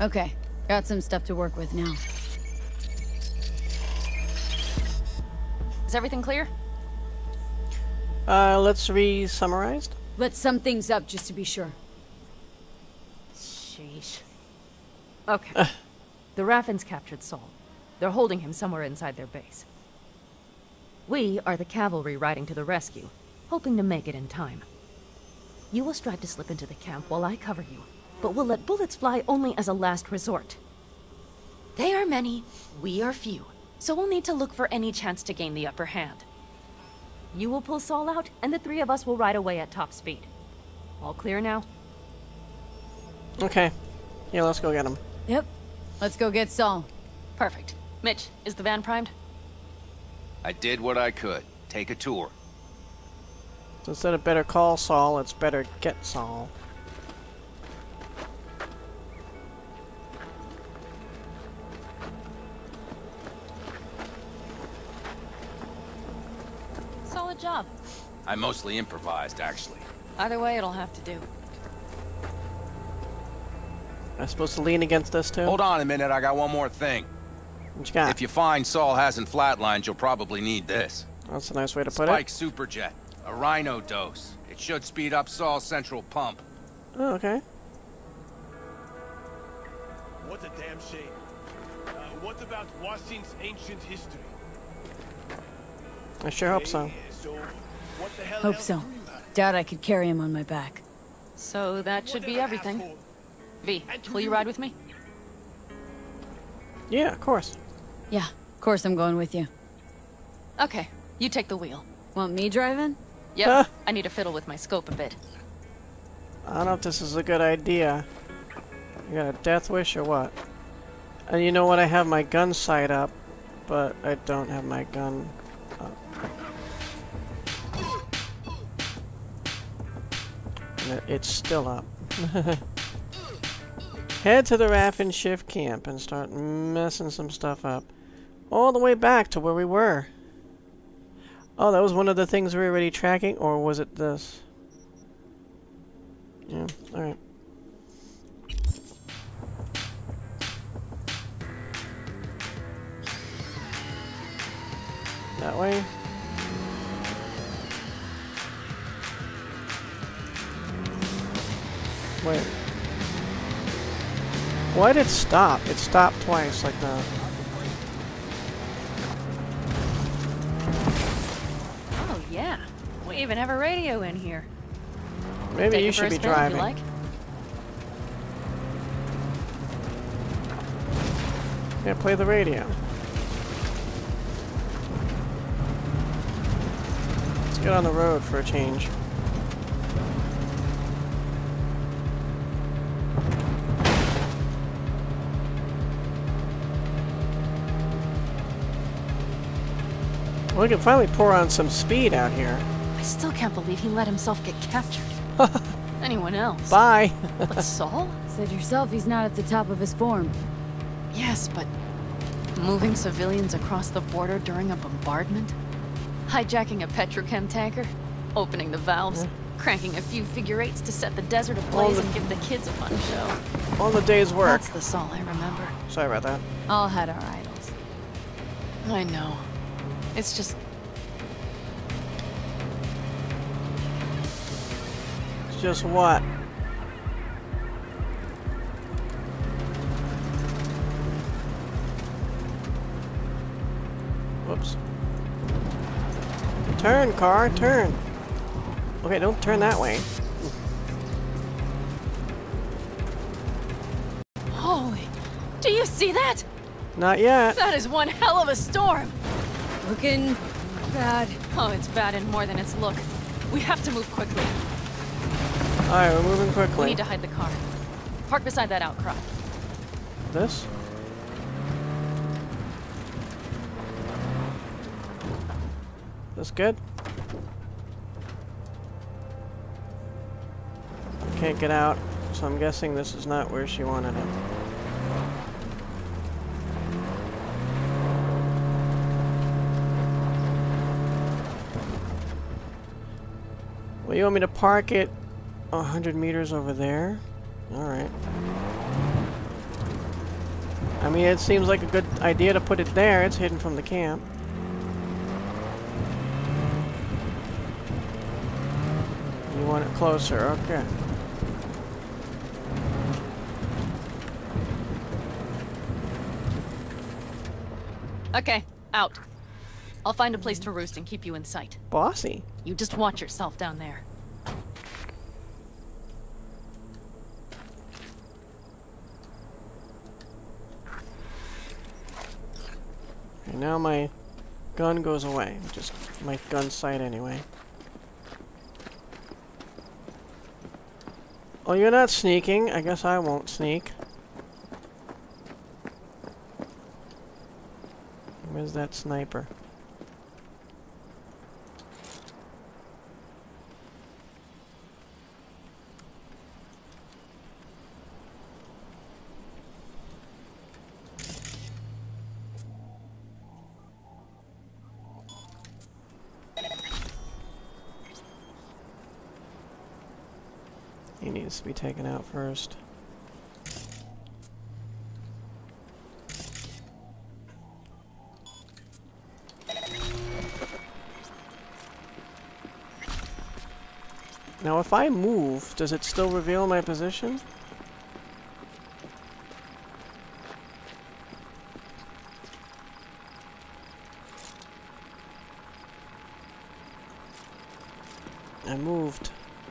Okay, got some stuff to work with now. Is everything clear? Let's re-summarize. Let's sum things up just to be sure. Sheesh. Okay. The Raffins captured Saul. They're holding him somewhere inside their base. We are the cavalry riding to the rescue, hoping to make it in time. You will strive to slip into the camp while I cover you, but we'll let bullets fly only as a last resort. They are many, we are few, so we'll need to look for any chance to gain the upper hand. You will pull Saul out, and the three of us will ride away at top speed. All clear now? Okay. Yeah, let's go get him. Yep. Let's go get Saul. Perfect. Mitch, is the van primed? I did what I could. Take a tour. So instead of better call Saul, it's better get Saul. Solid job. I mostly improvised, actually. Either way, it'll have to do. Am I supposed to lean against this too? Hold on a minute, I got one more thing. What you got? If you find Saul hasn't flatlined, you'll probably need this. That's a nice way to put Spike it. Superjet. A Rhino dose. It should speed up Saul's central pump. Oh, okay. What a damn shame. What about Washington's ancient history? I sure hope so. So, what the hell Hope else so. do you have? Doubt I could carry him on my back. So that should be everything. Asshole. V, will you ride with me? Yeah, of course. Yeah, of course I'm going with you. Okay, you take the wheel. Want me driving? Yep, Huh? I need to fiddle with my scope a bit. I don't know if this is a good idea. You got a death wish or what? And you know what? I have my gun sight up, but I don't have my gun up. And it's still up. Head to the Raffin Shift camp and start messing some stuff up. All the way back to where we were. Oh, that was one of the things we were already tracking, or was it this? Yeah, alright. That way. Wait. Why did it stop? It stopped twice like that. Oh yeah, we even have a radio in here. Maybe Take you it for should a be spin if driving. you like. Yeah, play the radio. Let's get on the road for a change. We can finally pour on some speed out here. I still can't believe he let himself get captured. Anyone else? Bye! But Saul? Said yourself he's not at the top of his form. Yes, but moving civilians across the border during a bombardment? Hijacking a petrochem tanker? Opening the valves? Cranking a few figure eights to set the desert ablaze and give the kids a fun show? On the day's work. That's the Saul I remember. Sorry about that. All had our idols. I know. It's just... It's just what? Whoops. Turn, car, turn. Okay, don't turn that way. Holy... Do you see that? Not yet. That is one hell of a storm! Looking bad. Oh, it's bad and more than its look. We have to move quickly. Alright, we're moving We quickly. need to hide the car. Park beside that outcrop. This? This good? Can't get out, so I'm guessing this is not where she wanted it. Well, you want me to park it 100 meters over there? Alright. I mean, it seems like a good idea to put it there. It's hidden from the camp. You want it closer, okay. Okay, out. I'll find a place to roost and keep you in sight. Bossy. You just watch yourself down there. Okay, now my gun goes away. Just my gun sight anyway. Oh, you're not sneaking. I guess I won't sneak. Where's that sniper? He needs to be taken out first. Now if I move, does it still reveal my position? I moved.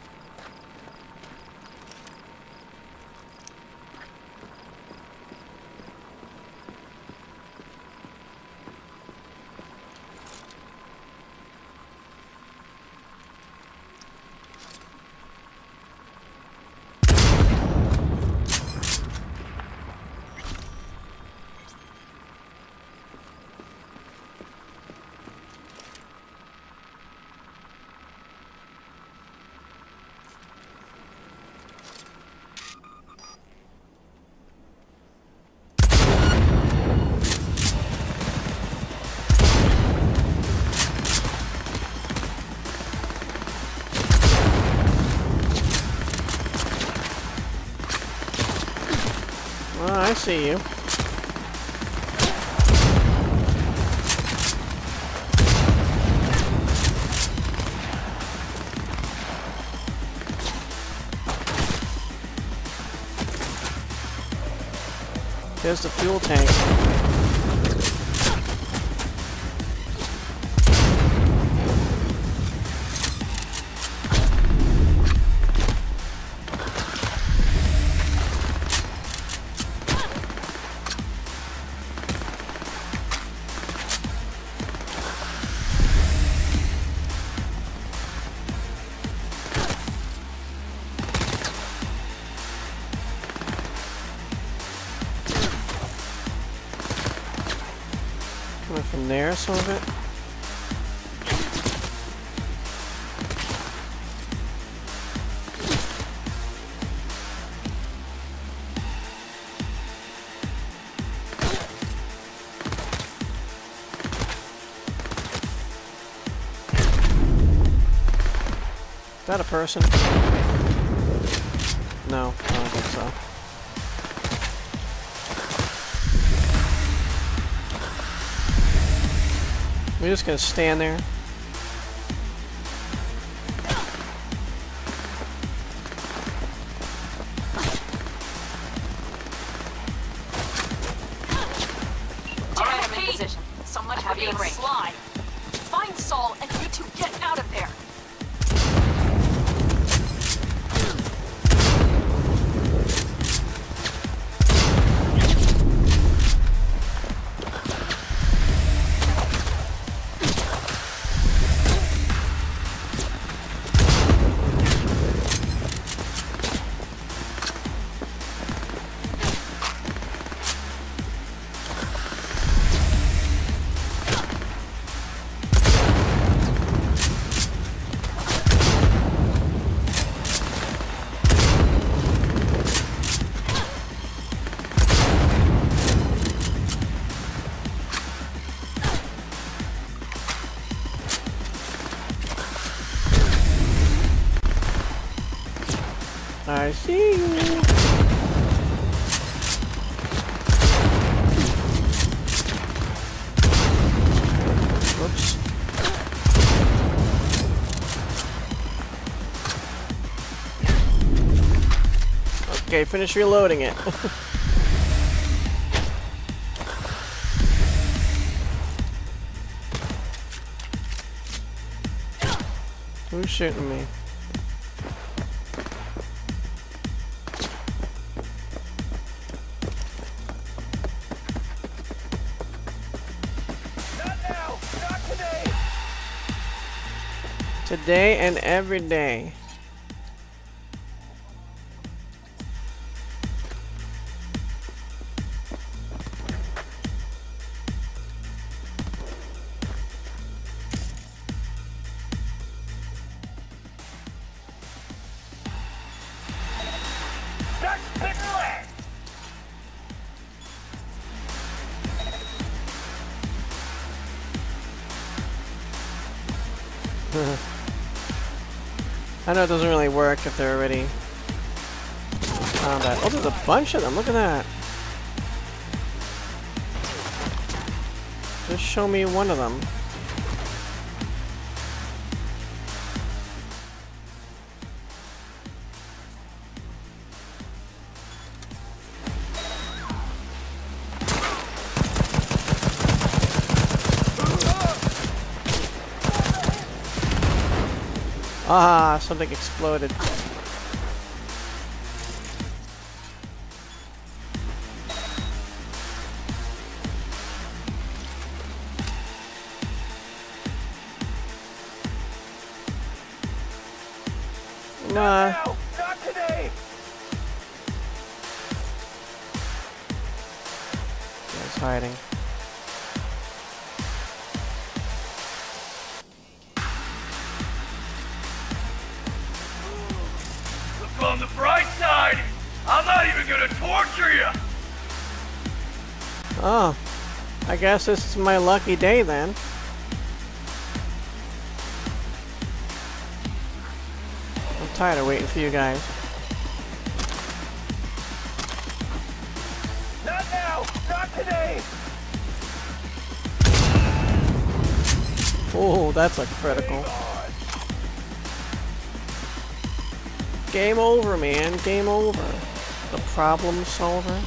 Oh, I see you. There's the fuel tank. Coming from there, some of it. Is that a person? No, I don't think so. We're just gonna stand there. Alright, I'm in position. Someone have you in range. Slide. Find Saul and you two get out of there. I see you. Okay, finish reloading it. Who's shooting me? Not now! Not today! Today and every day. That's Piglet! I know it doesn't really work if they're already combat. Oh, there's a bunch of them. Look at that. Just show me one of them. Ah, something exploded. Nah. No! Not today! He's hiding. Look on the bright side! I'm not even gonna torture you! Oh. I guess this is my lucky day then. I'm tired of waiting for you guys. Not now! Not today! Oh, that's a critical. Game over, man. Game over. The problem solver.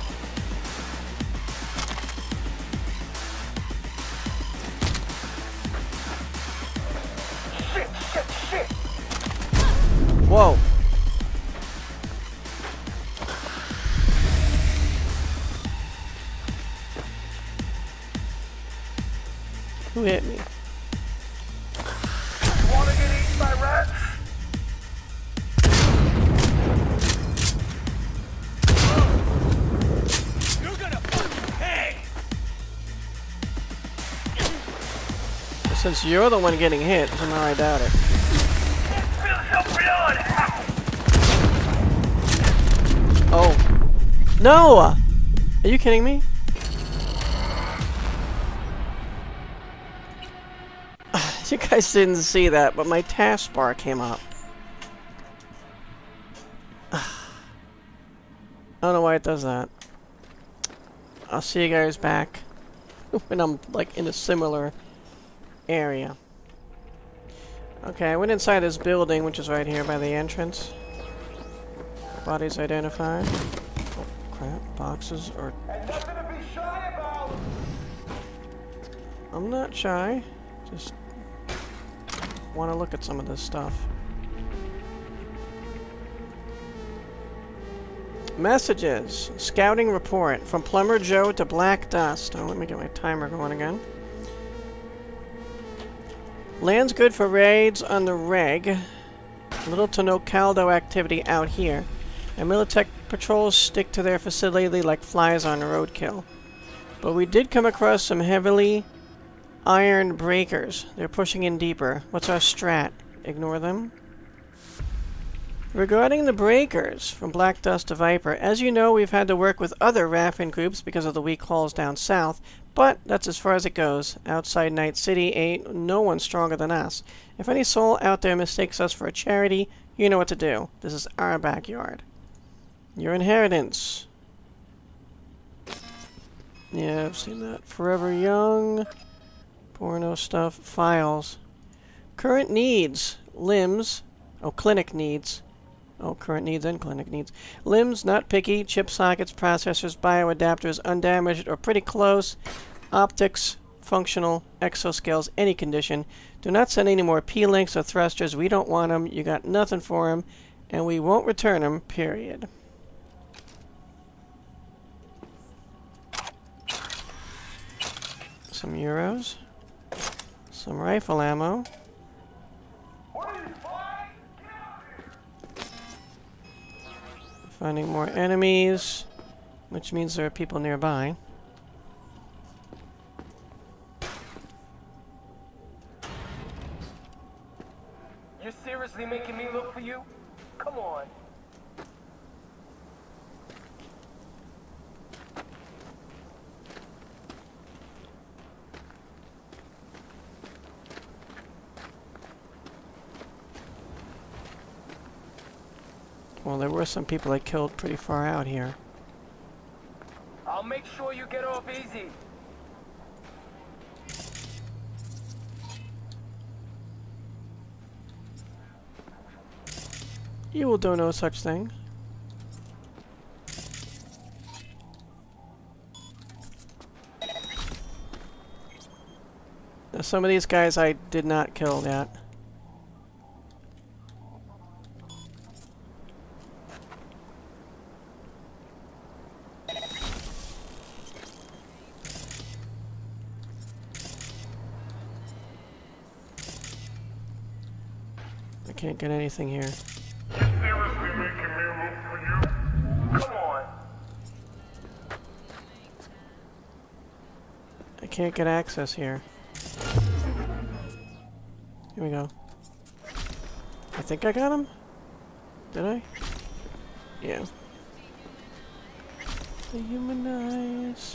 Shit! Shit! Shit! Whoa. Who hit me? Wanna get eaten by rats? You're gonna pay! Since you're the one getting hit, somehow I doubt it. Feel so blood! Oh. No! Are you kidding me? You guys didn't see that, but my taskbar came up. I don't know why it does that. I'll see you guys back when I'm like in a similar area. Okay, I went inside this building, which is right here by the entrance. Bodies identified. Oh crap, boxes or... And nothing to be shy about! I'm not shy. Just want to look at some of this stuff. Messages. Scouting report. From Plumber Joe to Black Dust. Oh, let me get my timer going again. Land's good for raids on the reg. Little to no Caldo activity out here. And Militech patrols stick to their facility like flies on roadkill. But we did come across some heavily iron breakers. They're pushing in deeper. What's our strat? Ignore them? Regarding the breakers, from Black Dust to Viper, as you know, we've had to work with other Raffin groups because of the weak hauls down south, but that's as far as it goes. Outside Night City ain't no one stronger than us. If any soul out there mistakes us for a charity, you know what to do. This is our backyard. Your inheritance. Yeah, I've seen that. Forever Young. Porno stuff. Files. Current needs. Limbs. Oh, clinic needs. Oh, current needs and clinic needs. Limbs, not picky. Chip sockets, processors, bioadapters, undamaged or pretty close. Optics, functional. Exoscales, any condition. Do not send any more P-links or thrusters. We don't want them. You got nothing for them. And we won't return them, period. Some euros. Some rifle ammo. Finding more enemies, which means there are people nearby. You're seriously making me look for you? Come on. Well, there were some people I killed pretty far out here. I'll make sure you get off easy. You will do no such thing. Now, some of these guys I did not kill yet. I can't get anything here. Seriously making me look for you? Come on. I can't get access here. Here we go. I think I got him? Did I? Yeah. Dehumanize.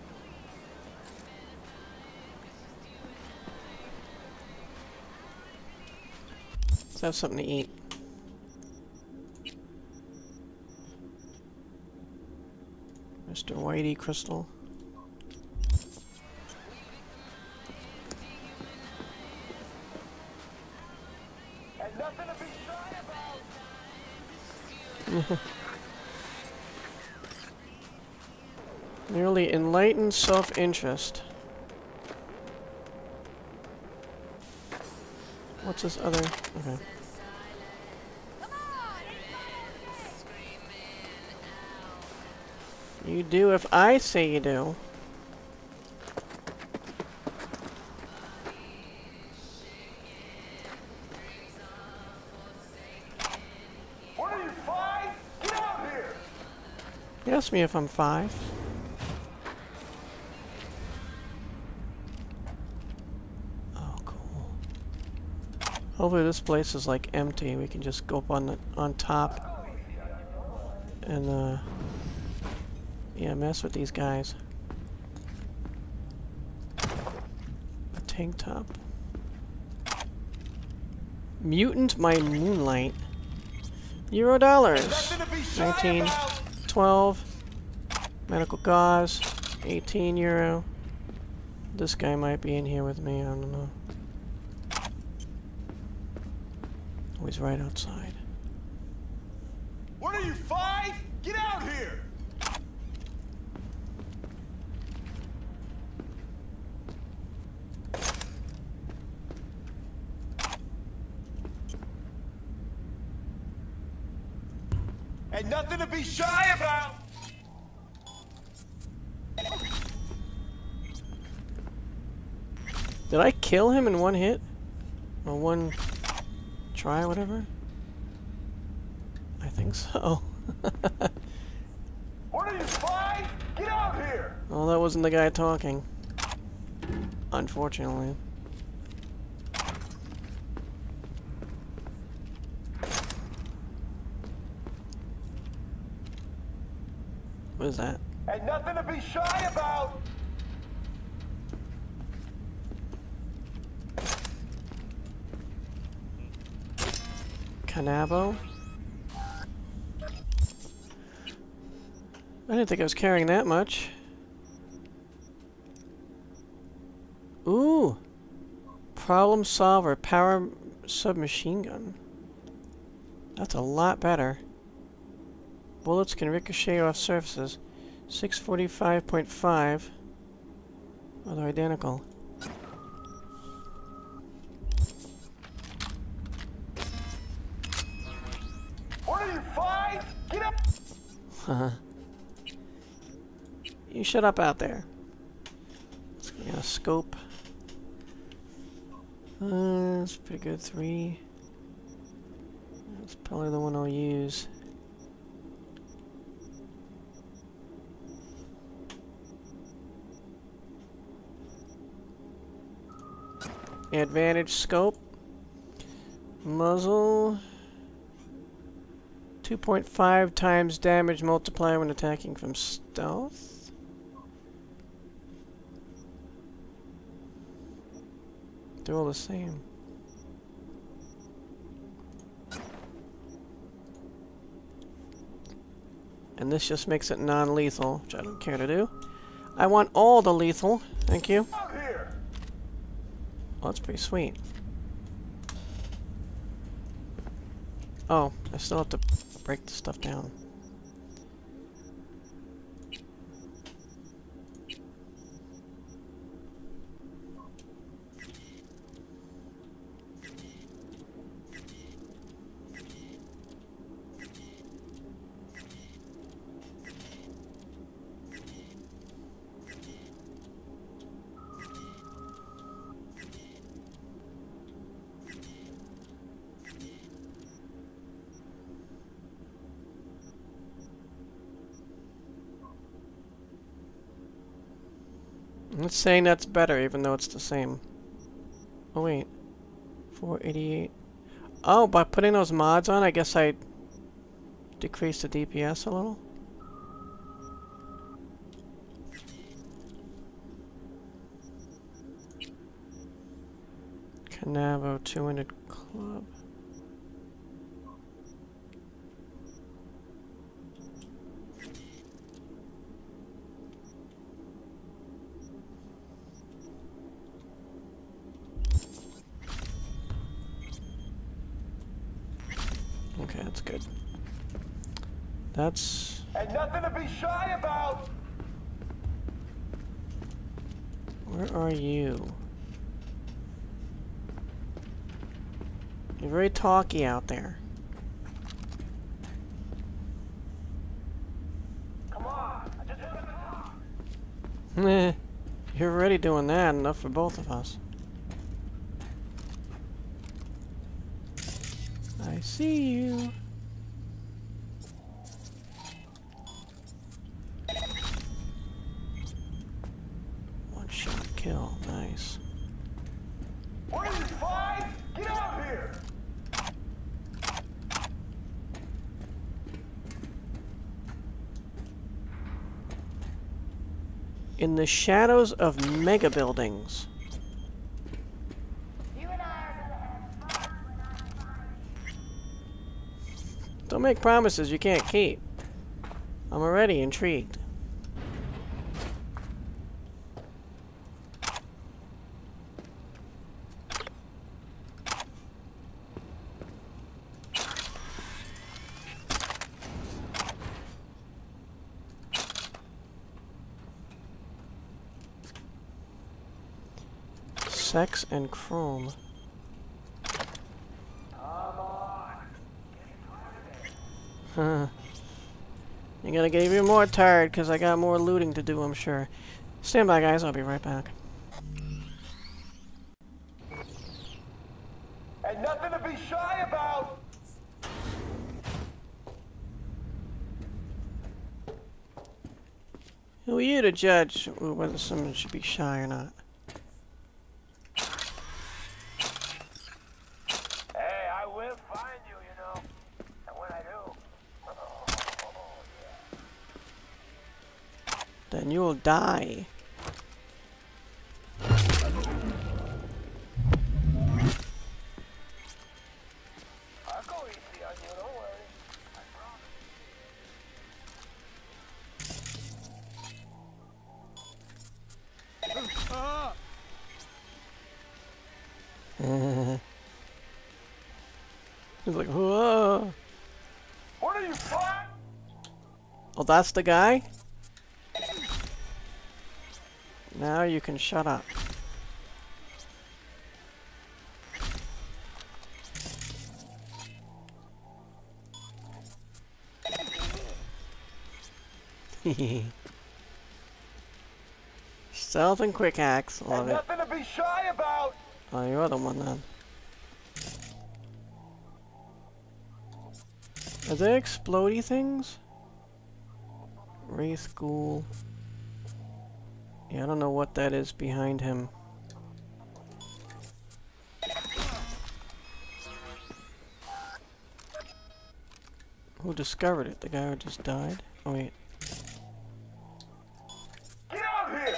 Let's have something to eat. Mr. Whitey Crystal. And nothing to be shy about. Merely enlightened self-interest. What's this other? Okay. You do if I say you do. What are you, 5? Get out here! You asked me if I'm 5. Oh, cool. Hopefully this place is like empty. We can just go up on top and yeah, mess with these guys. A tank top. Mutant My Moonlight. $. 19, 12. Medical gauze. 18 euro. This guy might be in here with me, I don't know. Oh, he's right outside. What are you, 5? Get out here! And nothing to be shy about! Did I kill him in one hit? Or one try, whatever? I think so. What are you, 5? Get out here! Well, that wasn't the guy talking. Unfortunately. What is that? And nothing to be shy about! Canabo? I didn't think I was carrying that much. Ooh! Problem solver, power submachine gun. That's a lot better. Bullets can ricochet off surfaces. 645.5. Oh, they're identical. What are you, five? Get up! Haha. You shut up out there. Let's get a scope. That's pretty good. 3. That's probably the one I'll use. Advantage scope. Muzzle. 2.5 times damage multiplier when attacking from stealth. They're all the same. And this just makes it non-lethal, which I don't care to do. I want all the lethal. Thank you. Out here! Oh, that's pretty sweet. Oh, I still have to break the stuff down. It's saying that's better, even though it's the same. Oh wait, 488. Oh, by putting those mods on, I guess I decreased the DPS a little. Canavo 200 club. Okay, that's good. That's... And nothing to be shy about! Where are you? You're very talky out there. Come on! I just want to talk! Meh. You're already doing that, enough for both of us. I see you. One shot kill, nice. What are you, five? Get out here! In the shadows of mega buildings. Don't make promises you can't keep. I'm already intrigued. Sex and chrome. Huh. You're gonna get even more tired because I got more looting to do, I'm sure. Stand by, guys. I'll be right back. And nothing to be shy about! Who are you to judge whether someone should be shy or not? Hey, I will find you, you know. And when I do... Then you'll die. I'll go easy on you, don't worry. I promise. He's like, whoa. fine? Oh, that's the guy? Now you can shut up. Stealth and quick hacks. Love it. Nothing to be shy about. Oh, you're the one then. Are there explodey things? Wraith ghoul. Yeah, I don't know what that is behind him. Who discovered it? The guy who just died? Oh wait. Get out here.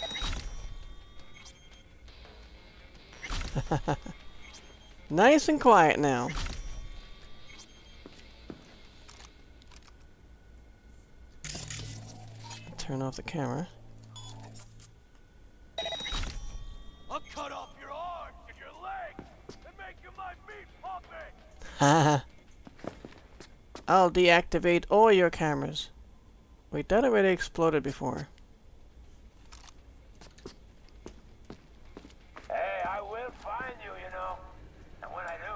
Nice and quiet now. Turn off the camera. I'll cut off your arms and your legs and make you my meat puppet. Haha. I'll deactivate all your cameras. Wait, that already exploded before. Hey, I will find you, you know. And when I do...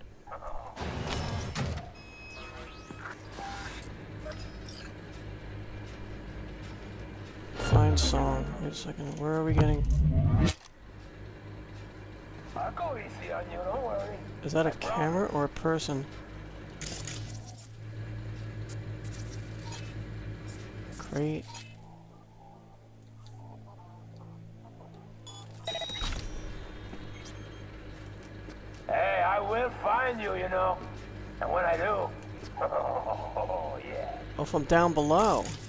Find Saul. Wait a second. Where are we getting? I'll go easy on you, don't worry. Is that a camera or a person? Crate. Hey, I will find you, you know. And when I do... Oh, yeah. Oh, from down below.